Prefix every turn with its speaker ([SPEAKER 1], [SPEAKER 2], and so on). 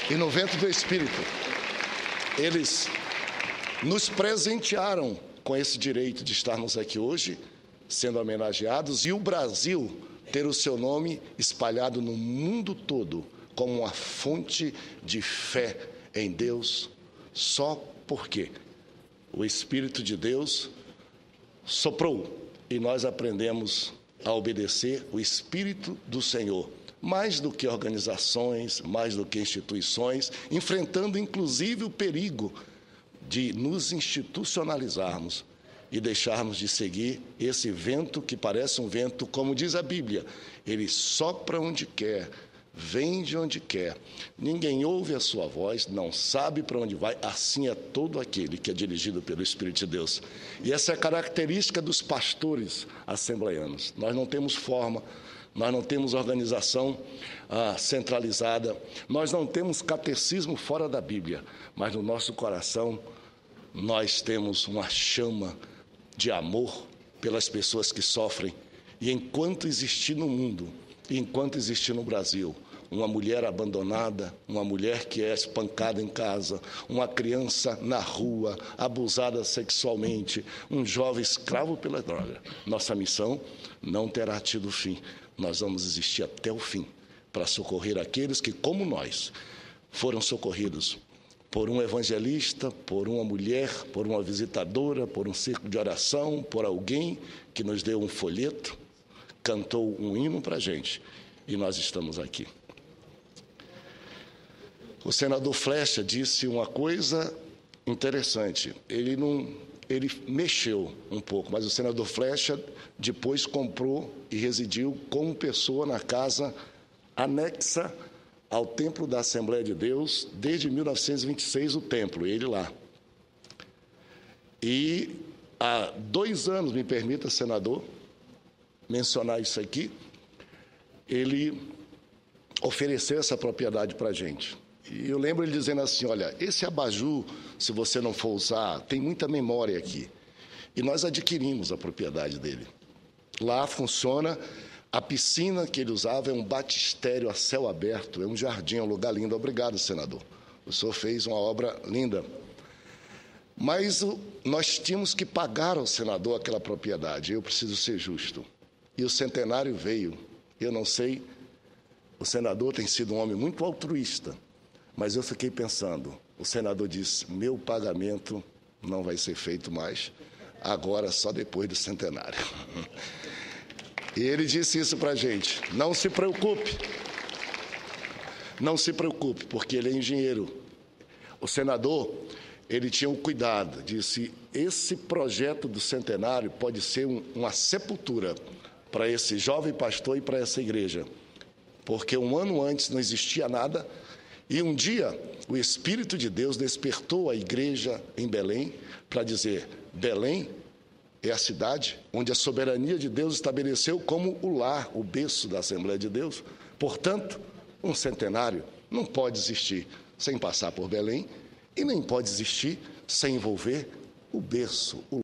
[SPEAKER 1] e no vento do Espírito. Eles nos presentearam com esse direito de estarmos aqui hoje, sendo homenageados, e o Brasil ter o seu nome espalhado no mundo todo como uma fonte de fé em Deus, só porque o Espírito de Deus soprou e nós aprendemos a obedecer o Espírito do Senhor, mais do que organizações, mais do que instituições, enfrentando inclusive o perigo de nos institucionalizarmos e deixarmos de seguir esse vento que parece um vento, como diz a Bíblia, ele sopra onde quer, vem de onde quer, ninguém ouve a sua voz, não sabe para onde vai, assim é todo aquele que é dirigido pelo Espírito de Deus. E essa é a característica dos pastores assembleianos. Nós não temos forma, nós não temos organização centralizada, nós não temos catecismo fora da Bíblia, mas no nosso coração nós temos uma chama de amor pelas pessoas que sofrem. E enquanto existir no mundo, enquanto existir no Brasil, uma mulher abandonada, uma mulher que é espancada em casa, uma criança na rua, abusada sexualmente, um jovem escravo pela droga, nossa missão não terá tido fim. Nós vamos existir até o fim para socorrer aqueles que, como nós, foram socorridos por um evangelista, por uma mulher, por uma visitadora, por um círculo de oração, por alguém que nos deu um folheto, cantou um hino para a gente, e nós estamos aqui. O senador Flecha disse uma coisa interessante, ele mexeu um pouco, mas o senador Flecha depois comprou e residiu como pessoa na casa anexa ao Templo da Assembleia de Deus, desde 1926, o templo, ele lá. E há 2 anos, me permita, senador, mencionar isso aqui, ele ofereceu essa propriedade para a gente. E eu lembro ele dizendo assim, olha, esse abajur, se você não for usar, tem muita memória aqui. E nós adquirimos a propriedade dele. Lá funciona, a piscina que ele usava é um batistério a céu aberto, é um jardim, é um lugar lindo. Obrigado, senador. O senhor fez uma obra linda. Mas nós tínhamos que pagar ao senador aquela propriedade, eu preciso ser justo. E o centenário veio, eu não sei, o senador tem sido um homem muito altruísta, mas eu fiquei pensando, o senador disse, meu pagamento não vai ser feito mais, agora só depois do centenário. E ele disse isso para a gente, não se preocupe, porque ele é engenheiro. O senador, ele tinha um cuidado, disse, esse projeto do centenário pode ser uma sepultura para esse jovem pastor e para essa igreja, porque 1 ano antes não existia nada, e um dia o Espírito de Deus despertou a igreja em Belém para dizer, Belém é a cidade onde a soberania de Deus estabeleceu como o lar, o berço da Assembleia de Deus. Portanto, um centenário não pode existir sem passar por Belém e nem pode existir sem envolver o berço, o